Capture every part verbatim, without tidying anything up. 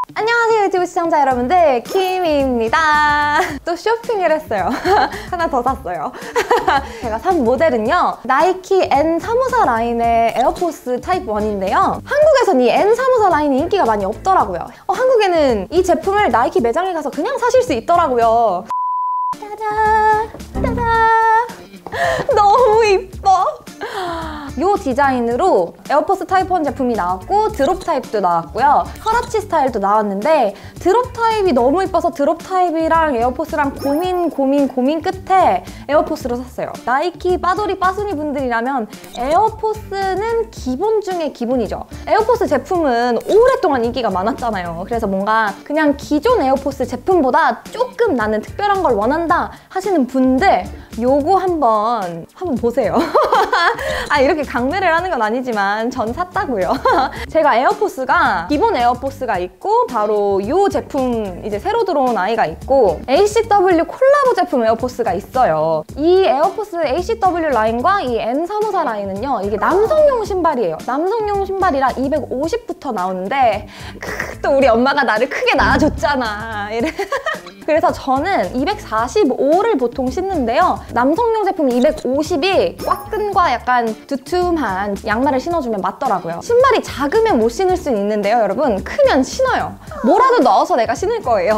안녕하세요 유튜브 시청자 여러분들, 키미입니다. 또 쇼핑을 했어요. 하나 더 샀어요. 제가 산 모델은요, 나이키 엔 삼백오십사 라인의 에어포스 타입 원인데요. 한국에선 이 엔 삼백오십사 라인이 인기가 많이 없더라고요. 어, 한국에는 이 제품을 나이키 매장에 가서 그냥 사실 수 있더라고요. 짜잔! 짜잔! 너무 이뻐! 이 디자인으로 에어포스 타입 원 제품이 나왔고 드롭 타입도 나왔고요. 허라치 스타일도 나왔는데 드롭 타입이 너무 이뻐서 드롭 타입이랑 에어포스랑 고민 고민 고민 끝에 에어포스로 샀어요. 나이키 빠돌이 빠순이 분들이라면 에어포스는 기본 중에 기본이죠. 에어포스 제품은 오랫동안 인기가 많았잖아요. 그래서 뭔가 그냥 기존 에어포스 제품보다 조금 나는 특별한 걸 원한다 하시는 분들 요거 한번 한번 보세요. 아, 이렇게 강매를 하는 건 아니지만 전 샀다고요. 제가 에어포스가 기본 에어포스가 있고 바로 이 제품 이제 새로 들어온 아이가 있고 에이씨더블유 콜라보 제품 에어포스가 있어요. 이 에어포스 에이씨더블유 라인과 이 엔 삼백오십사 라인은요, 이게 남성용 신발이에요. 남성용 신발이라 이백오십부터 나오는데 크, 또 우리 엄마가 나를 크게 낳아줬잖아. 이래. 그래서 저는 이백사십오를 보통 신는데요. 남성용 제품 이백오십이 꽉끈과 약간 두툼한 양말을 신어주면 맞더라고요. 신발이 작으면 못 신을 수는 있는데요, 여러분. 크면 신어요. 뭐라도 넣어서 내가 신을 거예요.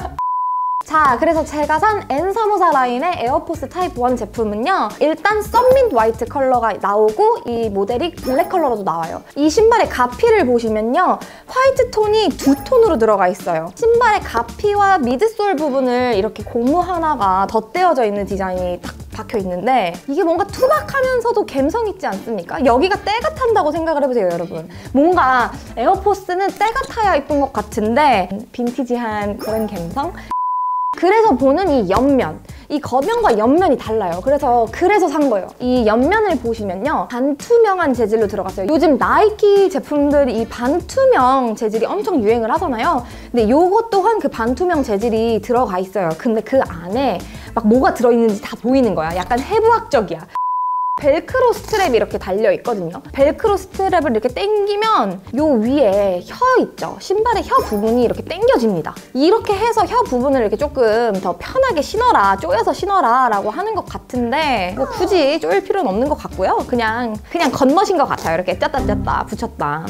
자, 그래서 제가 산 엔 삼백오십사 라인의 에어포스 타입 원 제품은요, 일단 썬민트 화이트 컬러가 나오고 이 모델이 블랙 컬러로도 나와요. 이 신발의 가피를 보시면요, 화이트 톤이 두 톤으로 들어가 있어요. 신발의 가피와 미드솔 부분을 이렇게 고무 하나가 덧대어져 있는 디자인이 딱 박혀 있는데 이게 뭔가 투박하면서도 감성 있지 않습니까? 여기가 때가 탄다고 생각을 해보세요, 여러분. 뭔가 에어포스는 때가 타야 이쁜 것 같은데 빈티지한 그런 감성? 그래서 보는 이 옆면, 이 겉면과 옆면이 달라요. 그래서 그래서 산 거예요. 이 옆면을 보시면요, 반투명한 재질로 들어갔어요. 요즘 나이키 제품들이 이 반투명 재질이 엄청 유행을 하잖아요. 근데 요것 또한 그 반투명 재질이 들어가 있어요. 근데 그 안에 막 뭐가 들어있는지 다 보이는 거야. 약간 해부학적이야. 벨크로 스트랩이 이렇게 달려있거든요. 벨크로 스트랩을 이렇게 당기면 요 위에 혀 있죠? 신발의 혀 부분이 이렇게 당겨집니다. 이렇게 해서 혀 부분을 이렇게 조금 더 편하게 신어라, 조여서 신어라 라고 하는 것 같은데 뭐 굳이 조일 필요는 없는 것 같고요. 그냥 그냥 겉멋인 것 같아요. 이렇게 짰다 짰다 붙였다.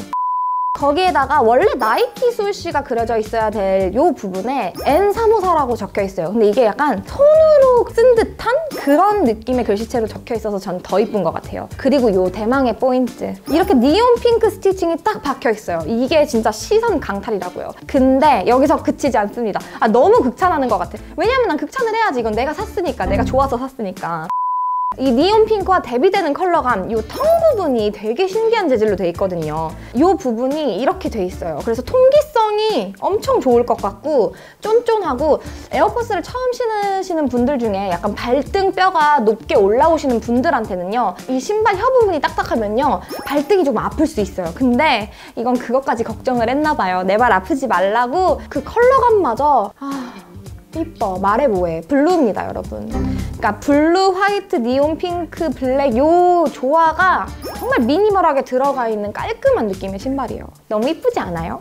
거기에다가 원래 나이키 술씨가 그려져 있어야 될 이 부분에 엔 삼백오십사라고 적혀 있어요. 근데 이게 약간 손으로 쓴 듯한 그런 느낌의 글씨체로 적혀 있어서 전 더 이쁜 것 같아요. 그리고 이 대망의 포인트, 이렇게 니온 핑크 스티칭이 딱 박혀 있어요. 이게 진짜 시선 강탈이라고요. 근데 여기서 그치지 않습니다. 아, 너무 극찬하는 것 같아. 왜냐면 난 극찬을 해야지. 이건 내가 샀으니까, 내가 좋아서 샀으니까. 이 니온 핑크와 대비되는 컬러감, 이 텅 부분이 되게 신기한 재질로 돼 있거든요. 이 부분이 이렇게 돼 있어요. 그래서 통기성이 엄청 좋을 것 같고 쫀쫀하고, 에어포스를 처음 신으시는 분들 중에 약간 발등뼈가 높게 올라오시는 분들한테는요, 이 신발 혀 부분이 딱딱하면요 발등이 좀 아플 수 있어요. 근데 이건 그것까지 걱정을 했나 봐요. 내 발 아프지 말라고 그 컬러감마저 아... 이뻐. 말해 뭐해. 블루입니다, 여러분. 그러니까 블루, 화이트, 니온 핑크, 블랙 요 조화가 정말 미니멀하게 들어가 있는 깔끔한 느낌의 신발이에요. 너무 이쁘지 않아요?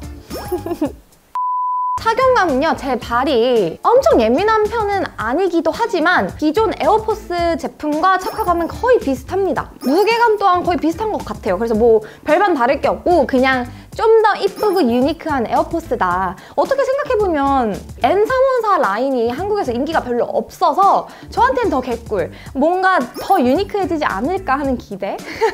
착용감은요, 제 발이 엄청 예민한 편은 아니기도 하지만 기존 에어포스 제품과 착화감은 거의 비슷합니다. 무게감 또한 거의 비슷한 것 같아요. 그래서 뭐 별반 다를 게 없고 그냥 좀 더 이쁘고 유니크한 에어포스다. 어떻게 생각해보면 엔 삼백오십사 라인이 한국에서 인기가 별로 없어서 저한테는 더 개꿀. 뭔가 더 유니크해지지 않을까 하는 기대?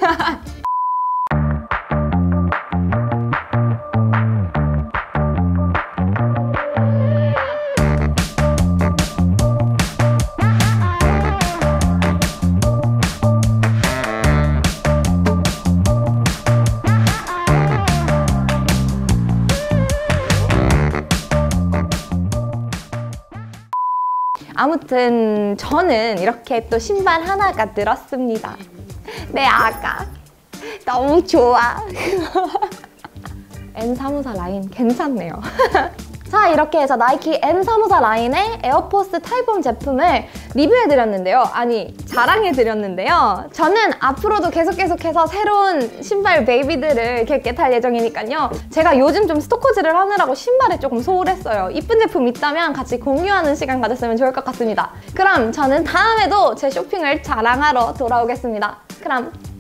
아무튼 저는 이렇게 또 신발 하나가 늘었습니다. 내 아가 너무 좋아. 엔 삼백오십사 라인 괜찮네요. 자, 이렇게 해서 나이키 엔 삼오사 라인의 에어포스 타입원 제품을 리뷰해드렸는데요. 아니, 자랑해드렸는데요. 저는 앞으로도 계속 계속해서 새로운 신발 베이비들을 겟겟할 예정이니까요. 제가 요즘 좀 스토커질을 하느라고 신발에 조금 소홀했어요. 이쁜 제품 있다면 같이 공유하는 시간 가졌으면 좋을 것 같습니다. 그럼 저는 다음에도 제 쇼핑을 자랑하러 돌아오겠습니다. 그럼